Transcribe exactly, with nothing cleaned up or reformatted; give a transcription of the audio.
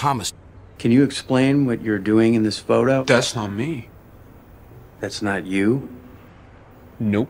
Thomas. Can you explain what you're doing in this photo? That's not me. That's not you? Nope.